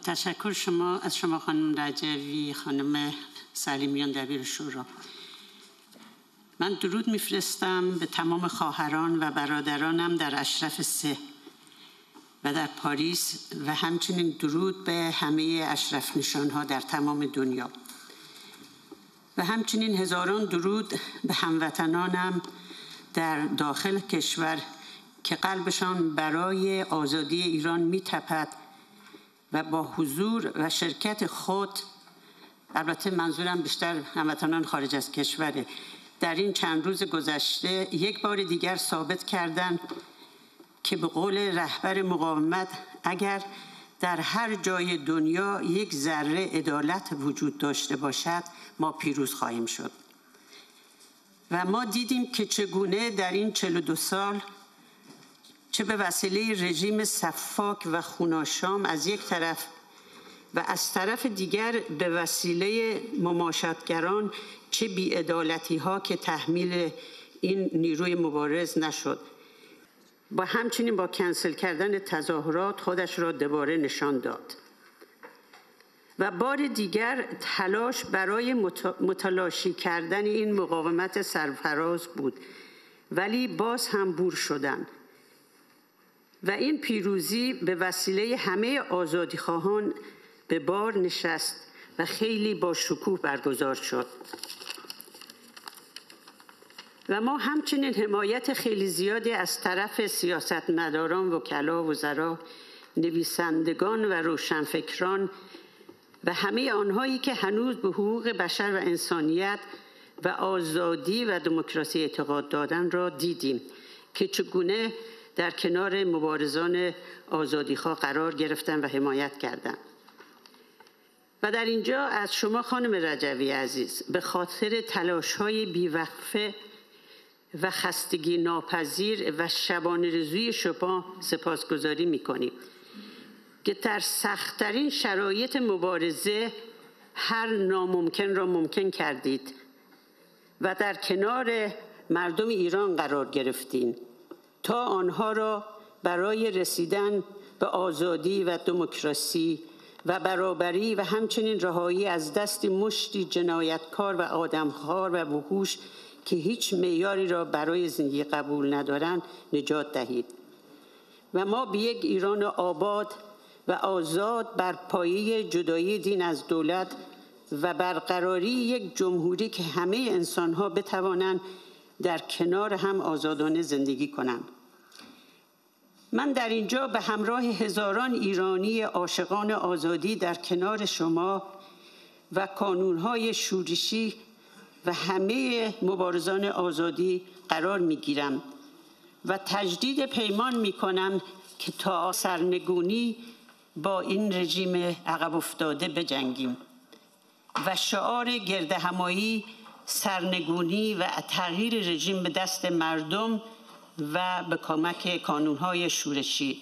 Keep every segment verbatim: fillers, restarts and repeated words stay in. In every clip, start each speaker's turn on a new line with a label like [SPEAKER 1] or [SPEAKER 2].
[SPEAKER 1] تشکر شما از شما خانم رجوی، خانم سلیمیان دبیر شورا. من درود میفرستم به تمام خواهران و برادرانم در اشرف سه و در پاریس و همچنین درود به همه اشرف نشانها در تمام دنیا و همچنین هزاران درود به هموطنانم در داخل کشور که قلبشان برای آزادی ایران میتپد و با حضور و شرکت خود، البته منظورم بیشتر هموطنان خارج از کشوره، در این چند روز گذشته یک بار دیگر ثابت کردند که به قول رهبر مقاومت اگر در هر جای دنیا یک ذره عدالت وجود داشته باشد ما پیروز خواهیم شد. و ما دیدیم که چگونه در این چهل و دو سال چه به وسیله رژیم سفاک و خوناشام از یک طرف و از طرف دیگر به وسیله مماشاتگران چه بی‌عدالتی ها که تحمیل این نیروی مبارز نشد و همچنین با کنسل کردن تظاهرات خودش را دوباره نشان داد. و بار دیگر تلاش برای متلاشی کردن این مقاومت سرفراز بود، ولی باز هم بور شدند و این پیروزی به وسیله همه آزادیخواهان به بار نشست و خیلی با شکوه برگزار شد. و ما همچنین حمایت خیلی زیادی از طرف سیاستمداران، وکلا، وزرا، نویسندگان و روشنفکران و همه آنهایی که هنوز به حقوق بشر و انسانیت و آزادی و دموکراسی اعتقاد دادن را دیدیم که چگونه در کنار مبارزان آزادیخواه قرار گرفتن و حمایت کردند. و در اینجا از شما خانم رجوی عزیز به خاطر تلاش‌های بیوقفه و خستگی ناپذیر و شبانه روزی شما سپاسگزاری می‌کنیم که در سخت‌ترین شرایط مبارزه هر ناممکن را ممکن کردید و در کنار مردم ایران قرار گرفتین تا آنها را برای رسیدن به آزادی و دموکراسی و برابری و همچنین رهایی از دست مشتی جنایتکار و آدمخوار و وحوش که هیچ معیاری را برای زندگی قبول ندارند نجات دهید. و ما به یک ایران آباد و آزاد بر پایه جدایی دین از دولت و برقراری یک جمهوری که همه انسان‌ها بتوانند در کنار هم آزادانه زندگی کنند. من در اینجا به همراه هزاران ایرانی عاشقان آزادی در کنار شما و کانون‌های شورشی و همه مبارزان آزادی قرار می‌گیرم و تجدید پیمان می‌کنم که تا سرنگونی با این رژیم عقب افتاده بجنگیم و شعار گردهمایی سرنگونی و تغییر رژیم به دست مردم و به کمک کانون‌های شورشی.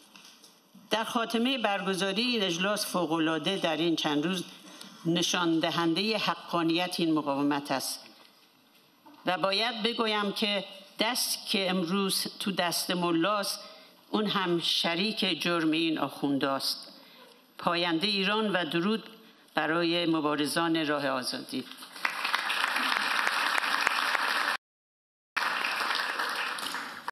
[SPEAKER 1] در خاتمه برگزاری این اجلاس فوق‌العاده در این چند روز نشان دهنده حقانیت این مقاومت است و باید بگویم که دست که امروز تو دست ملاست اون هم شریک جرم این آخونداست. پاینده ایران و درود برای مبارزان راه آزادی.